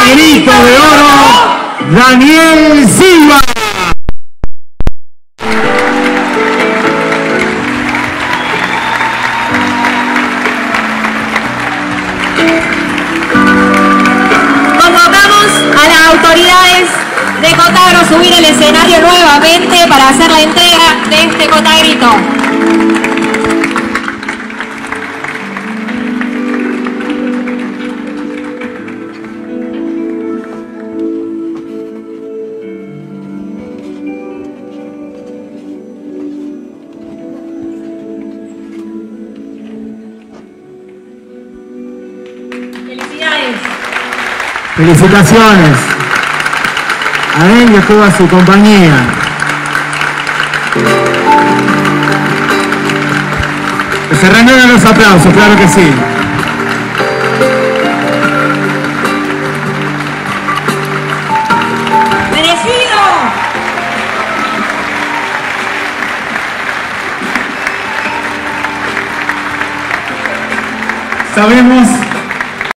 Cotairito de oro, Daniel Silva. Convocamos a las autoridades de Cotagro a subir al escenario nuevamente para hacer la entrega de este Cotairito. Felicitaciones a él y a toda su compañía. Que se renueven los aplausos, claro que sí. ¡Merecido! Sabemos